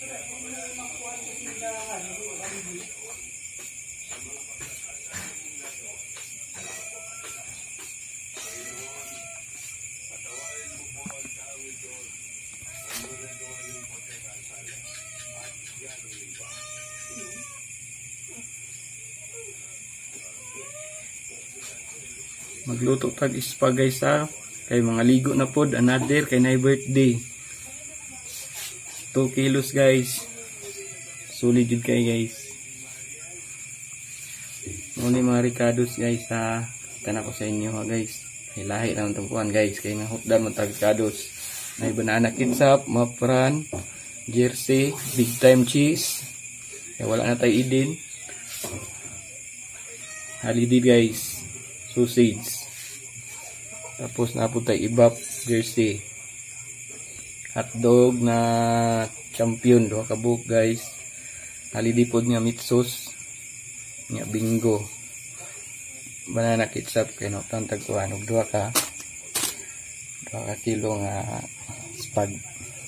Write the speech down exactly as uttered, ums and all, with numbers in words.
Magluto tag ispa guys ha. Kay mga ligo na pod, another kay na birthday. two kilos guys. Solid jud kay guys. Muni mga ricados guys ha. Kita ko sa inyo ha guys. Kay lahi na itong kuhan guys. Kay nahukdan mo tag ricados. May banana ketchup, mapran, jersey, big time cheese. Kay wala na tayo idin. Holiday guys. Sausage. Tapos napun tayo ibap jersey. Hotdog na champion do kabuk guys. Holiday pod nga meat sauce. Nga bingo. Banana ketchup kay no tantag kuan og duha ka duha ka kilo nga spag.